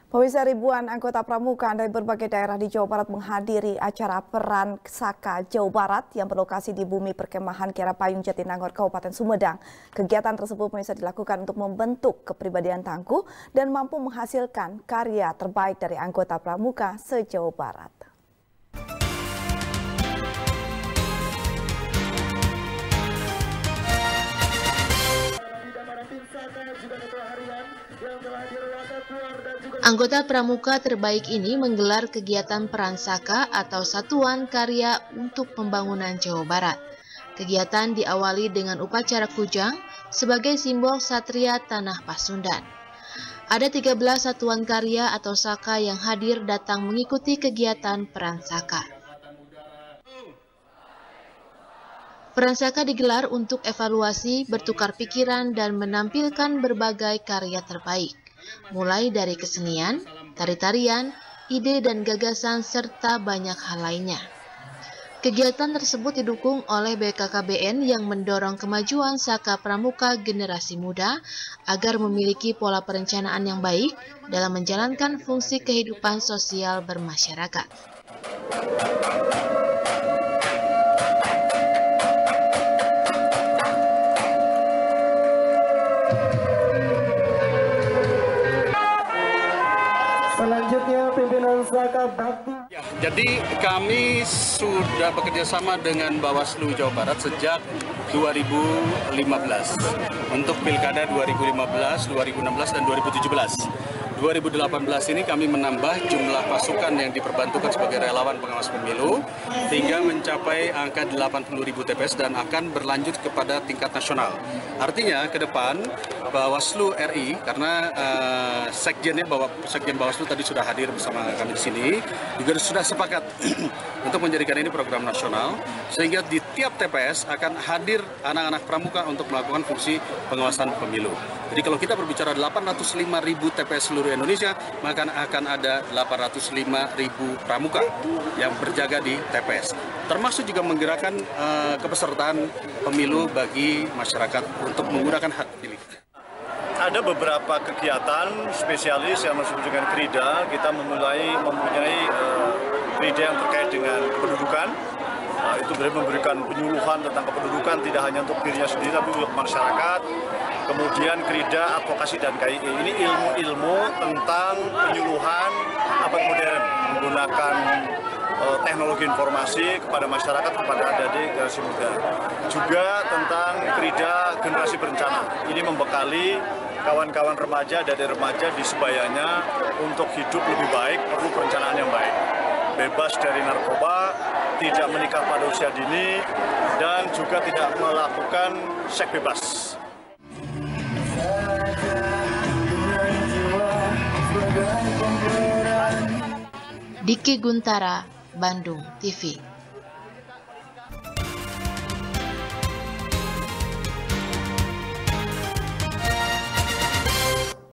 Pemirsa, ribuan anggota pramuka dari berbagai daerah di Jawa Barat menghadiri acara Peran Saka Jawa Barat yang berlokasi di Bumi Perkemahan Kiara Payung Jatinangor, Kabupaten Sumedang. Kegiatan tersebut pemirsa dilakukan untuk membentuk kepribadian tangguh dan mampu menghasilkan karya terbaik dari anggota pramuka se-Jawa Barat. Anggota pramuka terbaik ini menggelar kegiatan Peran Saka atau Satuan Karya untuk Pembangunan Jawa Barat. Kegiatan diawali dengan upacara kujang sebagai simbol Satria Tanah Pasundan. Ada 13 satuan karya atau saka yang hadir datang mengikuti kegiatan Peran Saka. Peran Saka digelar untuk evaluasi, bertukar pikiran, dan menampilkan berbagai karya terbaik, mulai dari kesenian, tari-tarian, ide dan gagasan, serta banyak hal lainnya. Kegiatan tersebut didukung oleh BKKBN yang mendorong kemajuan Saka Pramuka generasi muda agar memiliki pola perencanaan yang baik dalam menjalankan fungsi kehidupan sosial bermasyarakat. Selanjutnya pimpinan Saka Bakti. Jadi kami sudah bekerja sama dengan Bawaslu Jawa Barat sejak 2015 untuk Pilkada 2015, 2016, dan 2017. 2018 ini kami menambah jumlah pasukan yang diperbantukan sebagai relawan pengawas pemilu hingga mencapai angka 80.000 TPS dan akan berlanjut kepada tingkat nasional. Artinya ke depan Bawaslu RI, karena Sekjen Bawaslu tadi sudah hadir bersama kami di sini, juga sudah sepakat untuk menjadikan ini program nasional, sehingga di tiap TPS akan hadir anak-anak pramuka untuk melakukan fungsi pengawasan pemilu. Jadi kalau kita berbicara 805.000 TPS seluruh Indonesia, maka akan ada 805.000 pramuka yang berjaga di TPS. Termasuk juga menggerakkan kepesertaan pemilu bagi masyarakat untuk menggunakan hak pilih. Ada beberapa kegiatan spesialis yang disebut dengan Krida. Kita mempunyai Krida yang terkait dengan kependudukan. Itu memberikan penyuluhan tentang kependudukan tidak hanya untuk dirinya sendiri tapi untuk masyarakat. Kemudian Krida advokasi dan KIE, ini ilmu-ilmu tentang penyuluhan abad modern menggunakan teknologi informasi kepada masyarakat, kepada adik-adik generasi muda. Juga tentang Krida generasi berencana. Ini membekali kawan-kawan remaja dan remaja di sebayanya untuk hidup lebih baik, perlu perencanaan yang baik. Bebas dari narkoba, tidak menikah pada usia dini, dan juga tidak melakukan seks bebas. Diki Guntara, Bandung TV.